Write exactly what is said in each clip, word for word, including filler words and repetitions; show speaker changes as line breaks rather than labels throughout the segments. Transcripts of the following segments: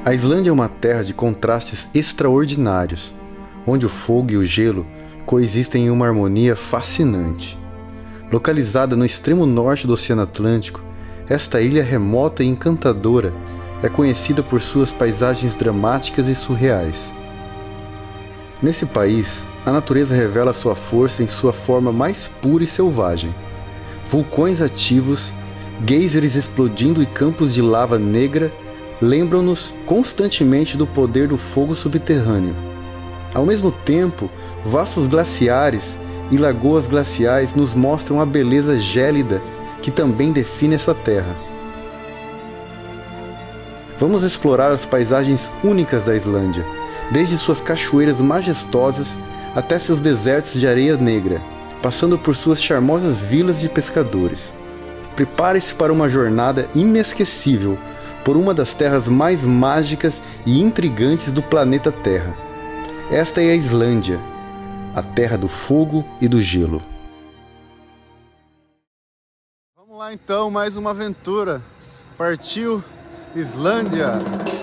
A Islândia é uma terra de contrastes extraordinários, onde o fogo e o gelo coexistem em uma harmonia fascinante. Localizada no extremo norte do Oceano Atlântico, esta ilha remota e encantadora é conhecida por suas paisagens dramáticas e surreais. Nesse país, a natureza revela sua força em sua forma mais pura e selvagem. Vulcões ativos, geysers explodindo e campos de lava negra lembram-nos constantemente do poder do fogo subterrâneo. Ao mesmo tempo, vastos glaciares e lagoas glaciais nos mostram a beleza gélida que também define essa terra. Vamos explorar as paisagens únicas da Islândia, desde suas cachoeiras majestosas até seus desertos de areia negra, passando por suas charmosas vilas de pescadores. Prepare-se para uma jornada inesquecível por uma das terras mais mágicas e intrigantes do planeta Terra. Esta é a Islândia, a terra do fogo e do gelo.
Vamos lá então, mais uma aventura. Partiu Islândia!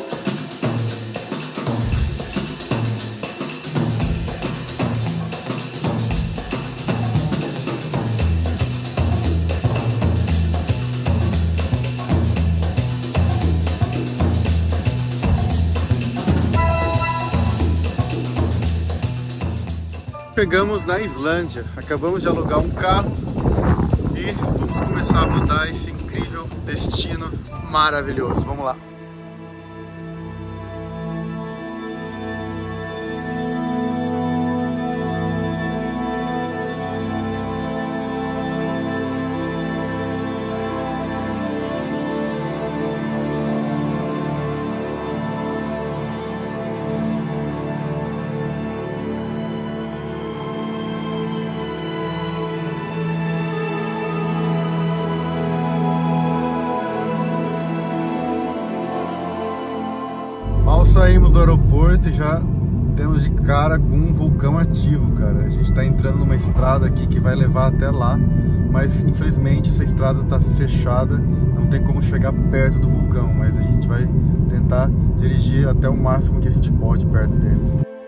Chegamos na Islândia, acabamos de alugar um carro e vamos começar a rodar esse incrível destino maravilhoso. Vamos lá! Mal saímos do aeroporto e já temos de cara com um vulcão ativo, cara. A gente está entrando numa estrada aqui que vai levar até lá, mas infelizmente essa estrada está fechada, não tem como chegar perto do vulcão, mas a gente vai tentar dirigir até o máximo que a gente pode perto dele.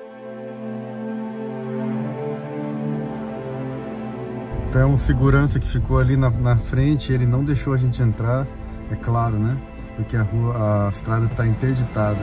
Então, um segurança que ficou ali na, na frente, ele não deixou a gente entrar, é claro, né? Porque a rua, a estrada está interditada.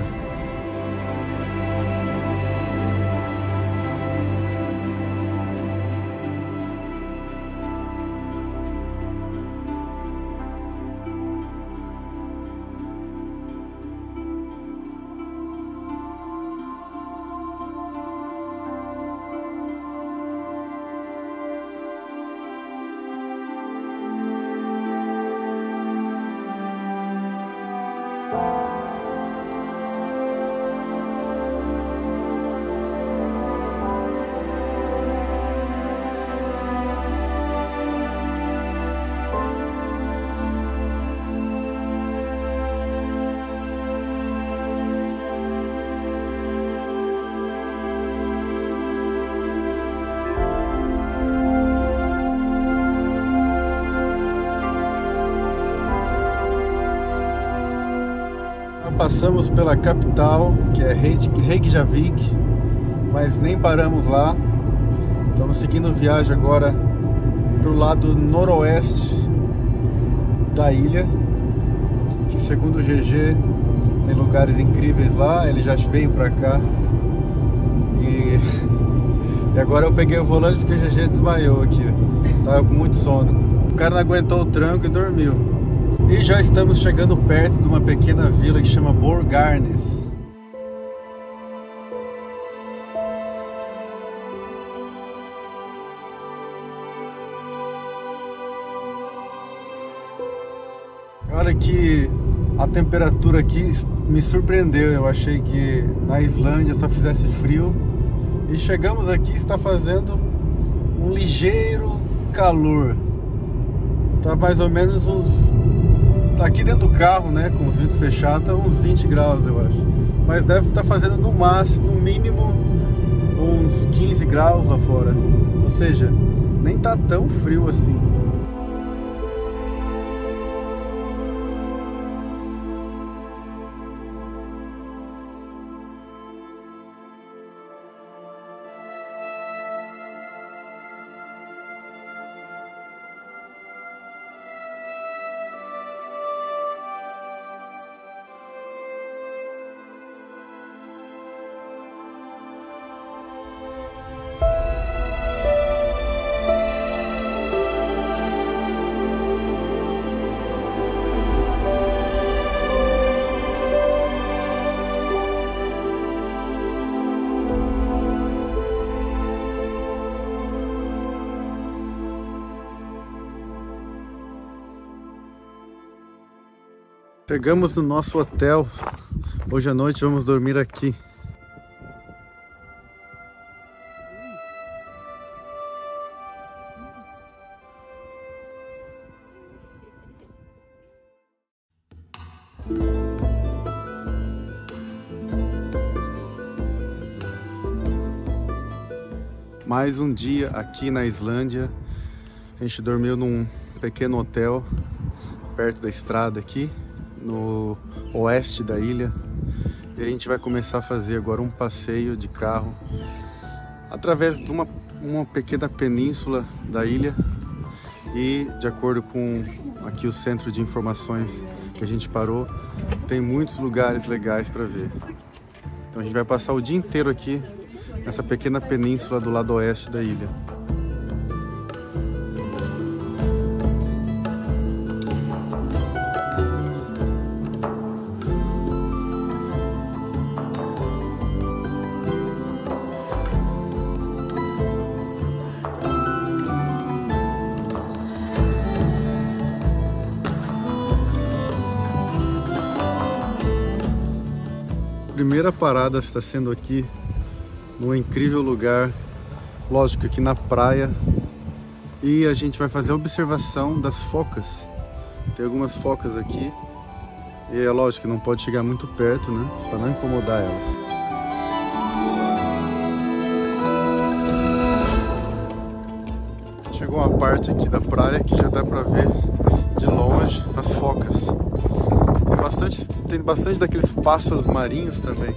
Passamos pela capital, que é Reykjavik, mas nem paramos lá. Estamos seguindo viagem agora para o lado noroeste da ilha, que segundo o G G tem lugares incríveis lá. Ele já veio para cá e... e agora eu peguei o volante porque o G G desmaiou aqui, tava com muito sono. O cara não aguentou o tranco e dormiu. E já estamos chegando perto de uma pequena vila que chama Borgarnes. Olha que a temperatura aqui me surpreendeu. Eu achei que na Islândia só fizesse frio. E chegamos aqui e está fazendo um ligeiro calor. Tá mais ou menos uns... Aqui dentro do carro, né, com os vidros fechados, tá uns vinte graus, eu acho. Mas deve estar fazendo no máximo, no mínimo, uns quinze graus lá fora. Ou seja, nem tá tão frio assim. Chegamos no nosso hotel. Hoje à noite vamos dormir aqui. Mais um dia aqui na Islândia. A gente dormiu num pequeno hotel perto da estrada aqui, no oeste da ilha. E a gente vai começar a fazer agora um passeio de carro através de uma, uma pequena península da ilha. E de acordo com aqui o centro de informações que a gente parou, tem muitos lugares legais para ver. Então a gente vai passar o dia inteiro aqui nessa pequena península do lado oeste da ilha. A primeira parada está sendo aqui num incrível lugar, lógico, aqui na praia, e a gente vai fazer a observação das focas. Tem algumas focas aqui e é lógico que não pode chegar muito perto, né, para não incomodar elas. Chegou uma parte aqui da praia que já dá para ver de longe as focas. Tem bastante, tem bastante daqueles pássaros marinhos também.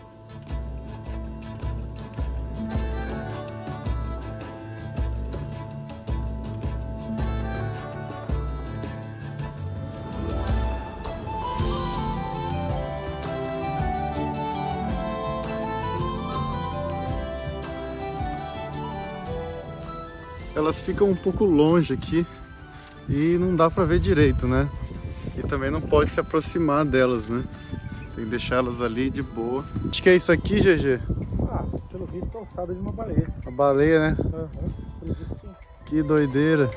Elas ficam um pouco longe aqui e não dá pra ver direito, né? E também não pode se aproximar delas, né? Tem que deixar elas ali de boa. Acho que é isso aqui, G G?
Ah, pelo visto é ossada de uma baleia.
A baleia, né?
Uhum, pelo visto sim.
Que doideira.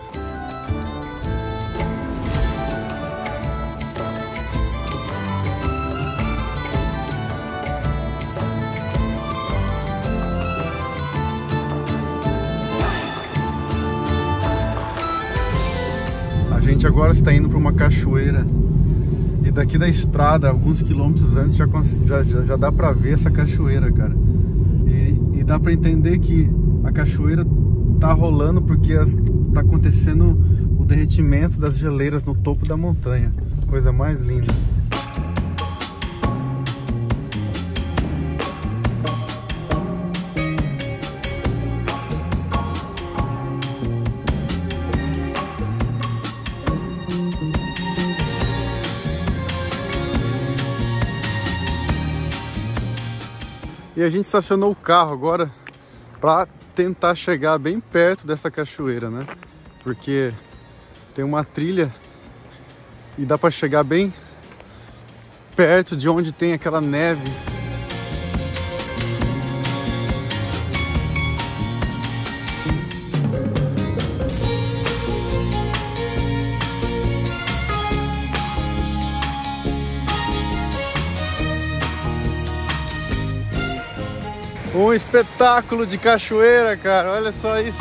A gente agora está indo para uma cachoeira e daqui da estrada, alguns quilômetros antes, já, já, já dá para ver essa cachoeira, cara. E, e dá para entender que a cachoeira tá rolando porque tá acontecendo o derretimento das geleiras no topo da montanha. Coisa mais linda. E a gente estacionou o carro agora para tentar chegar bem perto dessa cachoeira, né? Porque tem uma trilha e dá para chegar bem perto de onde tem aquela neve. Um espetáculo de cachoeira, cara, olha só isso.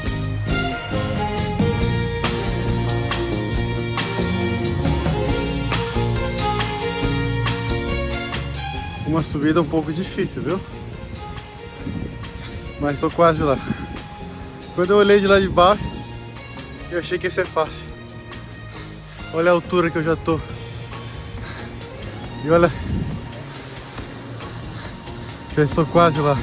Uma subida um pouco difícil, viu? Mas tô quase lá. Quando eu olhei de lá de baixo, eu achei que ia ser fácil. Olha a altura que eu já tô. E olha... eu estou quase lá.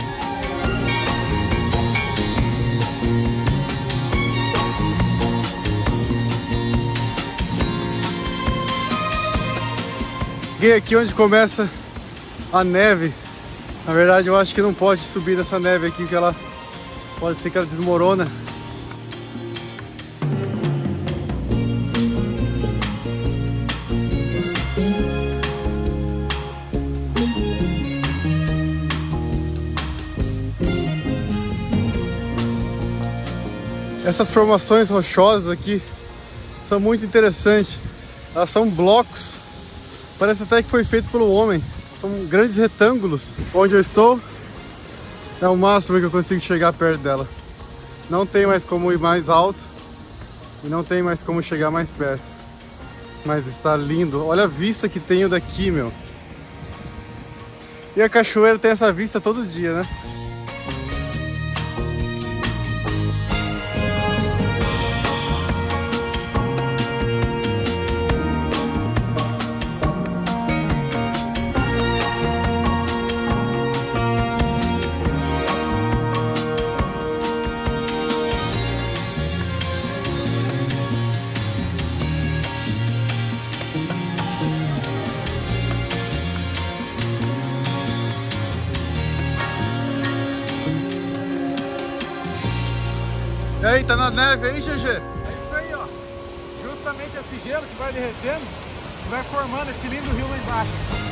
Cheguei aqui onde começa a neve. Na verdade eu acho que não pode subir nessa neve aqui, que ela pode ser que ela desmorona. Essas formações rochosas aqui são muito interessantes. Elas são blocos Parece até que foi feito pelo homem. São grandes retângulos. Onde eu estou é o máximo que eu consigo chegar perto dela. Não tem mais como ir mais alto e não tem mais como chegar mais perto. Mas está lindo. Olha a vista que tenho daqui, meu. E a cachoeira tem essa vista todo dia, né? E aí, tá na neve aí, G G?
É isso aí, ó. Justamente esse gelo que vai derretendo e vai formando esse lindo rio lá embaixo.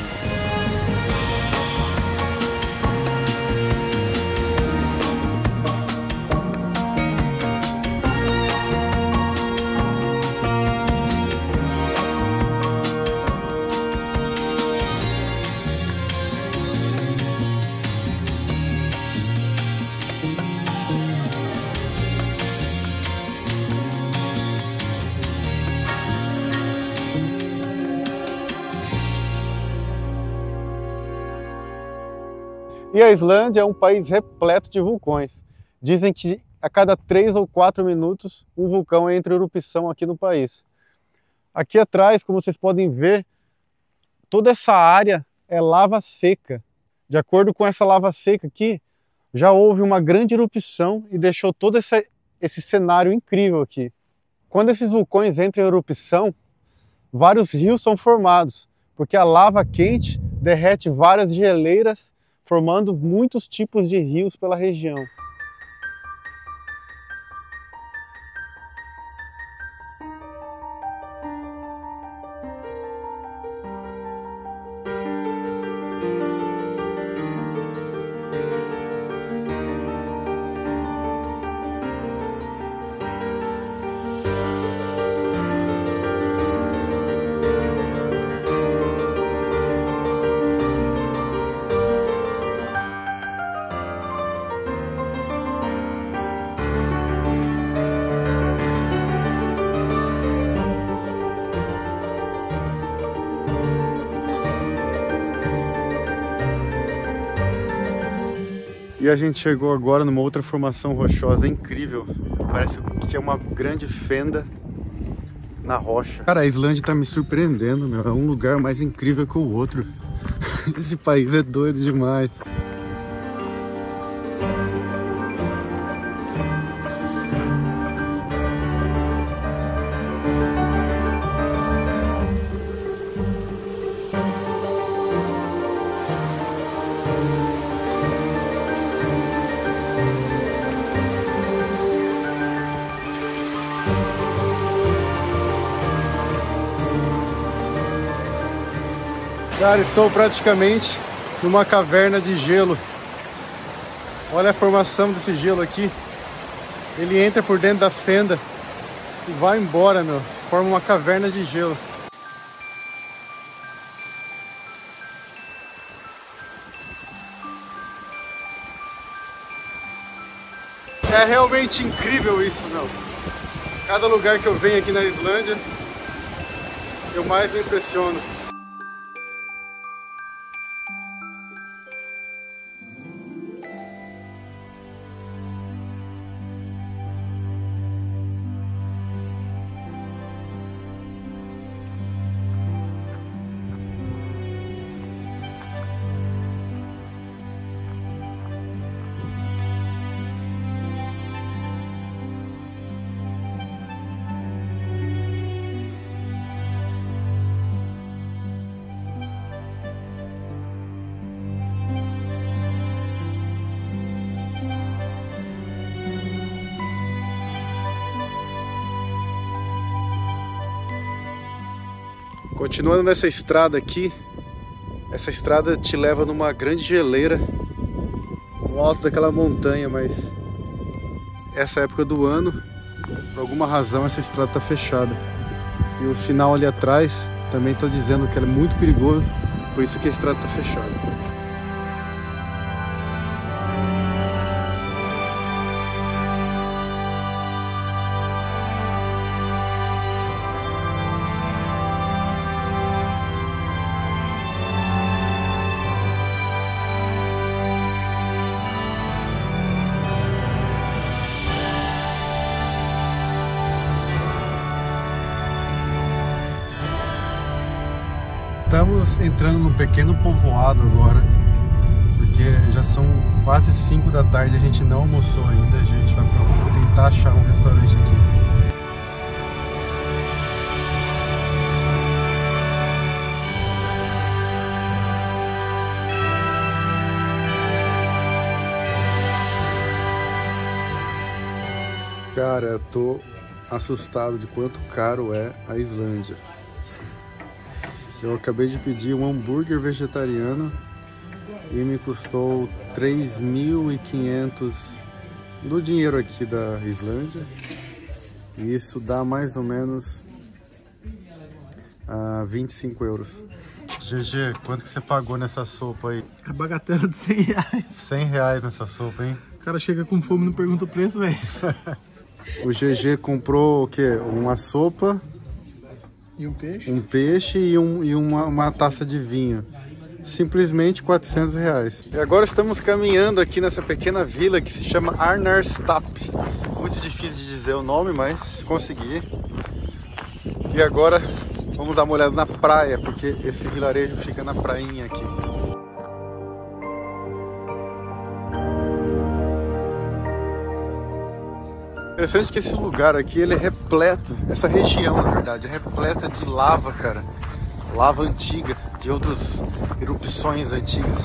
E a Islândia é um país repleto de vulcões. Dizem que a cada três ou quatro minutos um vulcão entra em erupção aqui no país. Aqui atrás, como vocês podem ver, toda essa área é lava seca. De acordo com essa lava seca aqui, já houve uma grande erupção e deixou todo esse, esse cenário incrível aqui. Quando esses vulcões entram em erupção, vários rios são formados, porque a lava quente derrete várias geleiras, formando muitos tipos de rios pela região. E a gente chegou agora numa outra formação rochosa incrível. Parece que é uma grande fenda na rocha. Cara, a Islândia tá me surpreendendo, meu. É um lugar mais incrível que o outro. Esse país é doido demais. Cara, estou praticamente numa caverna de gelo. Olha a formação desse gelo aqui. Ele entra por dentro da fenda e vai embora, meu. Forma uma caverna de gelo. É realmente incrível isso, meu. Cada lugar que eu venho aqui na Islândia, eu mais me impressiono. Continuando nessa estrada aqui, essa estrada te leva numa grande geleira no alto daquela montanha, mas essa época do ano, por alguma razão, essa estrada está fechada. E o sinal ali atrás Também estou dizendo que ela é muito perigoso, por isso que a estrada está fechada. Estamos entrando num pequeno povoado agora, porque já são quase cinco da tarde, a gente não almoçou ainda, a gente vai tentar achar um restaurante aqui. Cara, eu tô assustado de quanto caro é a Islândia. Eu acabei de pedir um hambúrguer vegetariano e me custou três mil e quinhentos do dinheiro aqui da Islândia. E isso dá mais ou menos uh, vinte e cinco euros. G G, quanto que você pagou nessa sopa aí?
A bagatela de cem reais.
cem reais nessa sopa, hein?
O cara chega com fome e não pergunta o preço, velho.
O G G comprou o quê? Uma sopa...
E um peixe?
Um peixe e, um, e uma, uma taça de vinho. Simplesmente quatrocentos reais. E agora estamos caminhando aqui nessa pequena vila que se chama Arnarstap. Muito difícil de dizer o nome, mas consegui. E agora vamos dar uma olhada na praia, porque esse vilarejo fica na prainha aqui. Interessante que esse lugar aqui, ele é repleto, essa região na verdade, é repleta de lava, cara. Lava antiga, de outras erupções antigas.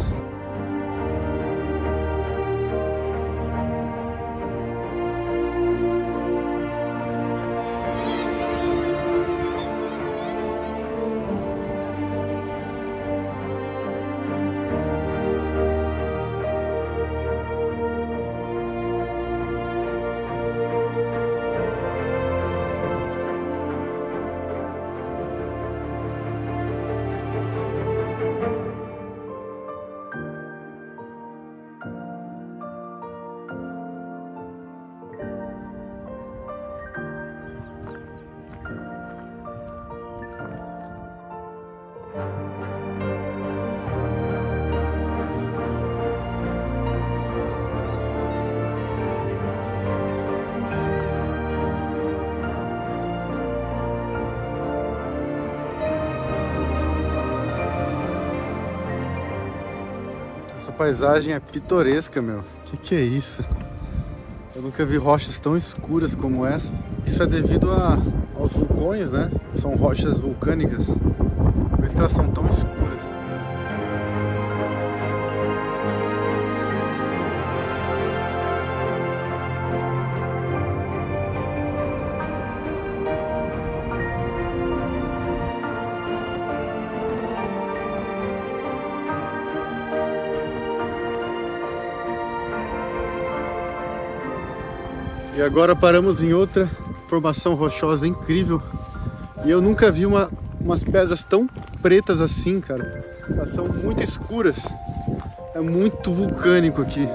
Essa paisagem é pitoresca, meu. Que que é isso? Eu nunca vi rochas tão escuras como essa. Isso é devido a, aos vulcões, né? São rochas vulcânicas. Por isso que elas são tão escuras. E agora paramos em outra formação rochosa incrível. E eu nunca vi uma, umas pedras tão pretas assim, cara. Elas são muito escuras. É muito vulcânico aqui.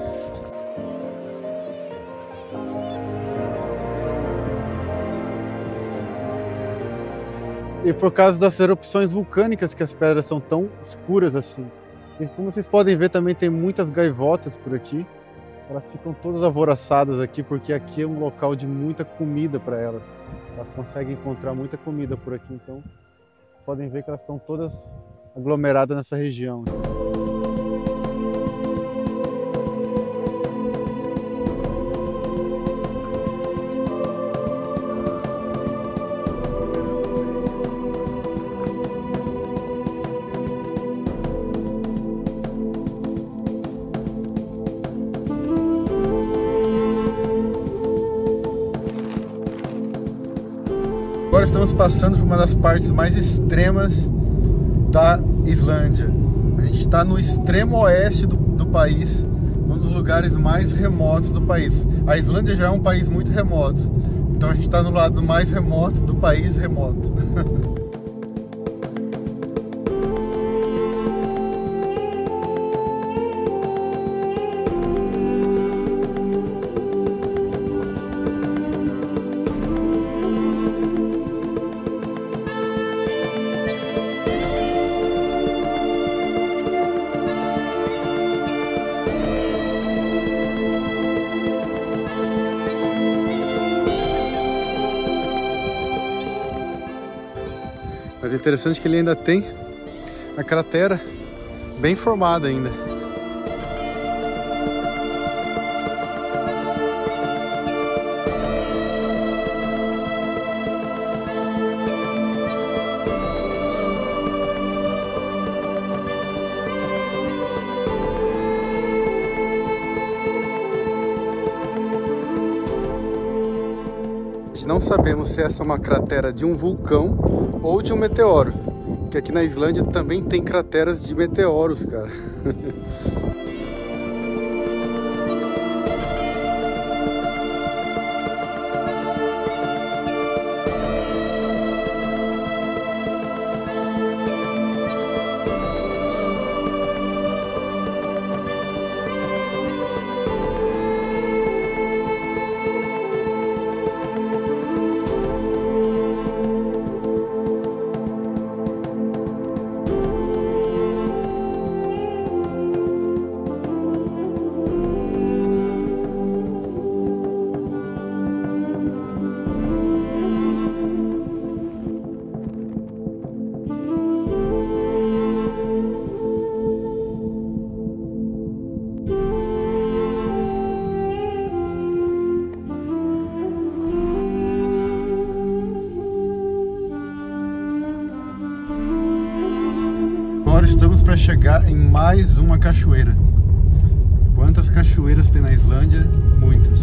E por causa das erupções vulcânicas que as pedras são tão escuras assim. E como vocês podem ver, também tem muitas gaivotas por aqui. Elas ficam todas alvoroçadas aqui, porque aqui é um local de muita comida para elas. Elas conseguem encontrar muita comida por aqui, então vocês podem ver que elas estão todas aglomeradas nessa região. Agora estamos passando por uma das partes mais extremas da Islândia. A gente está no extremo oeste do, do país, um dos lugares mais remotos do país. A Islândia já é um país muito remoto, então a gente está no lado mais remoto do país remoto. Mas é interessante que ele ainda tem a cratera bem formada ainda. Não sabemos se essa é uma cratera de um vulcão ou de um meteoro, porque aqui na Islândia também tem crateras de meteoros, cara. Agora estamos para chegar em mais uma cachoeira. Quantas cachoeiras tem na Islândia? Muitas.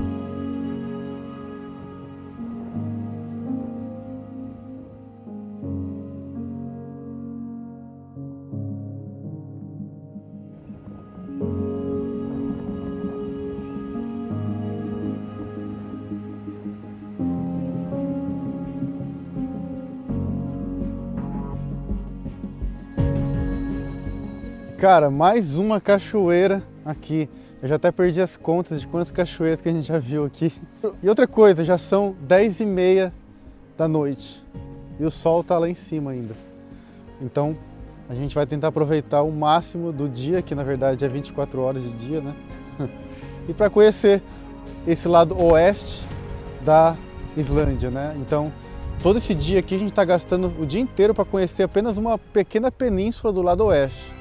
Cara, mais uma cachoeira aqui. Eu já até perdi as contas de quantas cachoeiras que a gente já viu aqui. E outra coisa, já são dez e meia da noite e o sol tá lá em cima ainda. Então a gente vai tentar aproveitar o máximo do dia, que na verdade é vinte e quatro horas de dia, né? E para conhecer esse lado oeste da Islândia, né? Então todo esse dia aqui a gente está gastando o dia inteiro para conhecer apenas uma pequena península do lado oeste.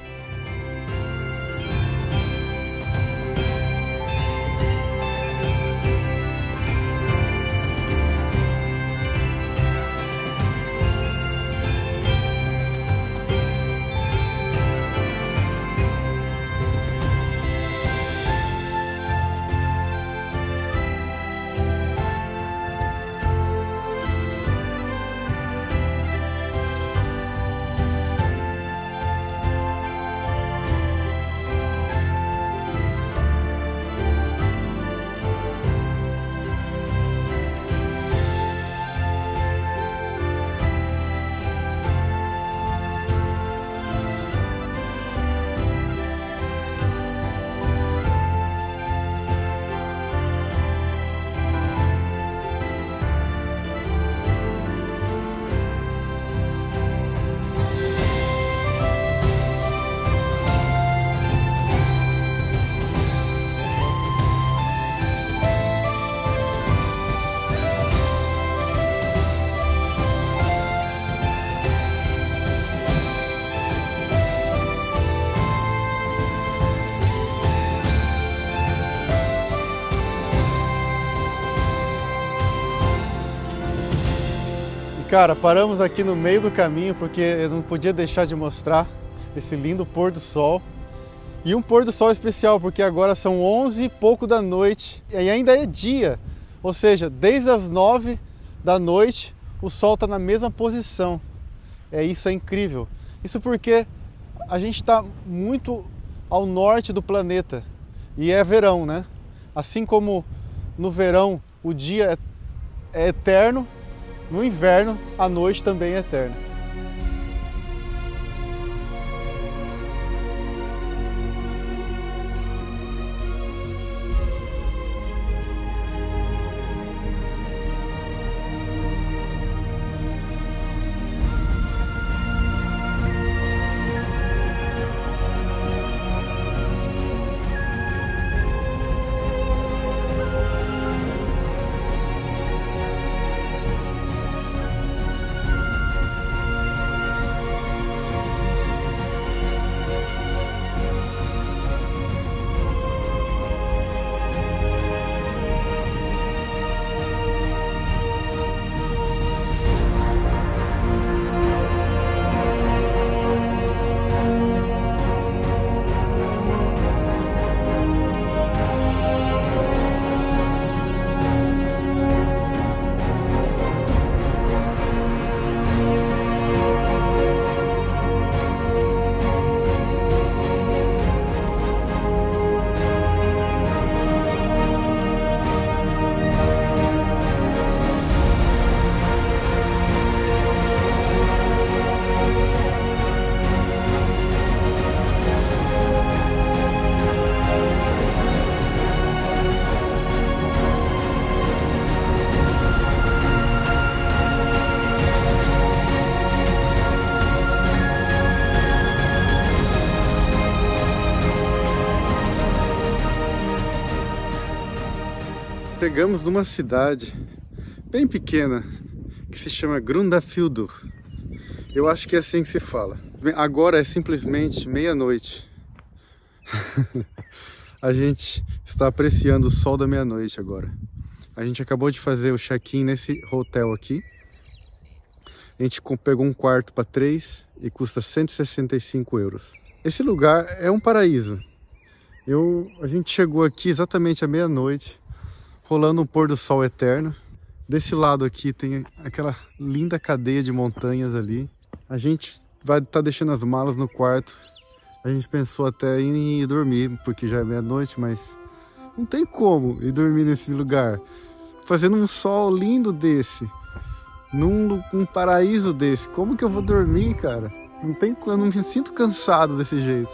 Cara, paramos aqui no meio do caminho porque eu não podia deixar de mostrar esse lindo pôr do sol. E um pôr do sol especial, porque agora são onze e pouco da noite e ainda é dia. Ou seja, desde as nove da noite o sol está na mesma posição. É, isso é incrível. Isso porque a gente está muito ao norte do planeta e é verão, né? Assim como no verão o dia é, é eterno, no inverno a noite também é eterna. Chegamos numa cidade bem pequena que se chama Grundarfjörður. Eu acho que é assim que se fala. Agora é simplesmente meia-noite. A gente está apreciando o sol da meia-noite agora. A gente acabou de fazer o check-in nesse hotel aqui. A gente pegou um quarto para três e custa cento e sessenta e cinco euros. Esse lugar é um paraíso. Eu, a gente chegou aqui exatamente à meia-noite, rolando um pôr do sol eterno. Desse lado aqui tem aquela linda cadeia de montanhas ali. A gente vai estar tá deixando as malas no quarto. A gente pensou até em ir dormir, porque já é meia-noite, mas não tem como ir dormir nesse lugar. Fazendo um sol lindo desse, num um paraíso desse. Como que eu vou dormir, cara? Não tem, eu não me sinto cansado desse jeito.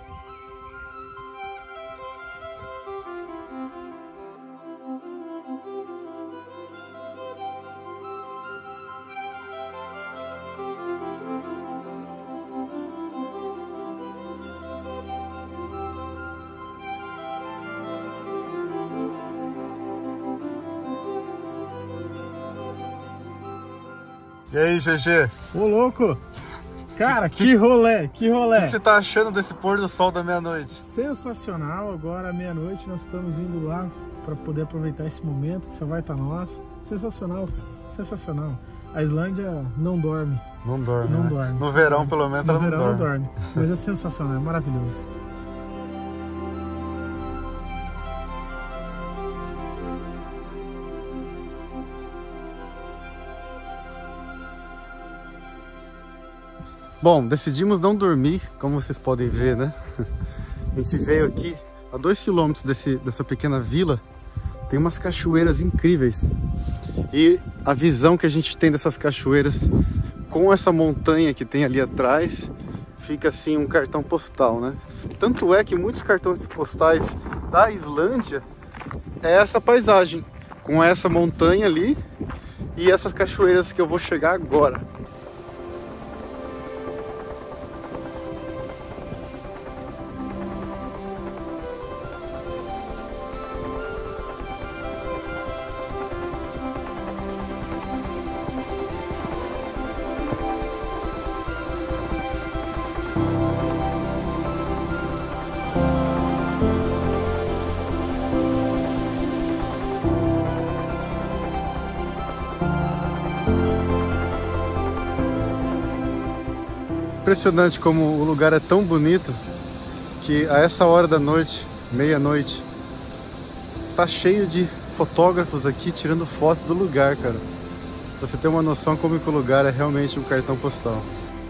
E aí, G G?
Ô, louco! Cara, que rolê, que rolê!
O que você tá achando desse pôr do sol da meia-noite?
Sensacional, agora meia-noite nós estamos indo lá para poder aproveitar esse momento que só vai estar nós. Sensacional, cara, sensacional. A Islândia não dorme.
Não dorme,
Não
né?
dorme.
No verão, pelo menos,
no
ela
verão
não dorme.
não dorme. Mas é sensacional, é maravilhoso.
Bom, decidimos não dormir, como vocês podem ver, né? A gente veio aqui a dois quilômetros desse, dessa pequena vila. Tem umas cachoeiras incríveis. E a visão que a gente tem dessas cachoeiras com essa montanha que tem ali atrás, fica assim um cartão postal, né? Tanto é que muitos cartões postais da Islândia é essa paisagem, com essa montanha ali e essas cachoeiras que eu vou chegar agora. Impressionante como o lugar é tão bonito que a essa hora da noite, meia-noite, tá cheio de fotógrafos aqui tirando foto do lugar, cara. Pra você ter uma noção como que o lugar é realmente um cartão postal.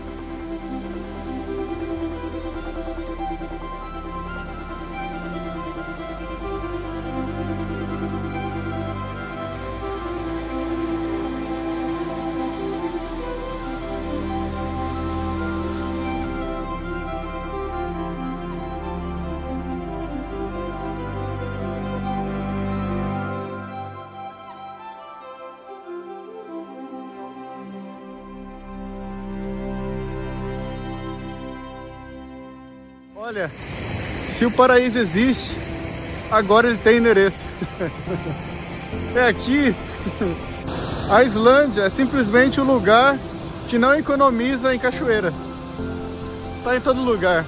Olha, se o paraíso existe, agora ele tem endereço. É aqui. A Islândia é simplesmente um lugar que não economiza em cachoeira. Tá em todo lugar.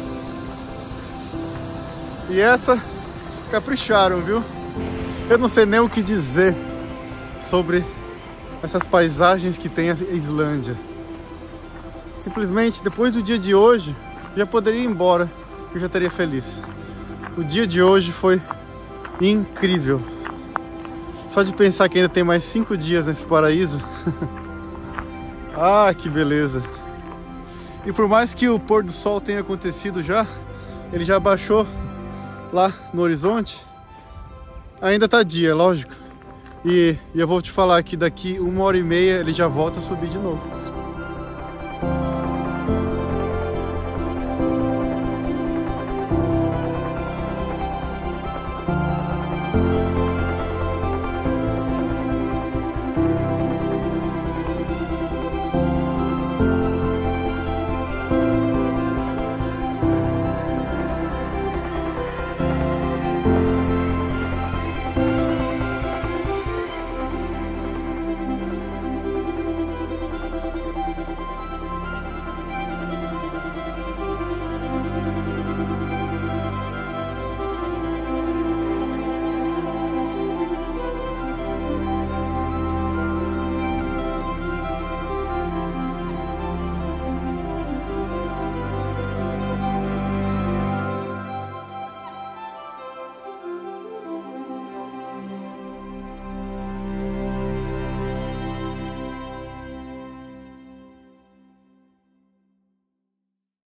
E essa, capricharam, viu? Eu não sei nem o que dizer sobre essas paisagens que tem a Islândia. Simplesmente, depois do dia de hoje, já poderia ir embora, eu já estaria feliz. O dia de hoje foi incrível. Só de pensar que ainda tem mais cinco dias nesse paraíso. Ah, que beleza. E por mais que o pôr do sol tenha acontecido já, ele já baixou lá no horizonte, ainda tá dia, lógico. E, e eu vou te falar que daqui uma hora e meia ele já volta a subir de novo.